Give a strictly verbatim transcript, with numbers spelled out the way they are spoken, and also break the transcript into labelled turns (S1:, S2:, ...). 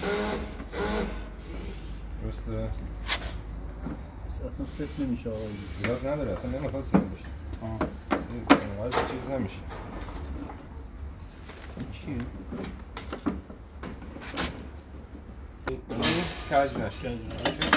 S1: درسته؟
S2: اصلا صفر نمیشه آقای
S1: زیاد نداره، اصلا نمیخواد صفر بشه.
S2: آه
S1: این چیز نمیشه.
S2: چیه؟
S1: این کج نشه.
S2: کج نشه.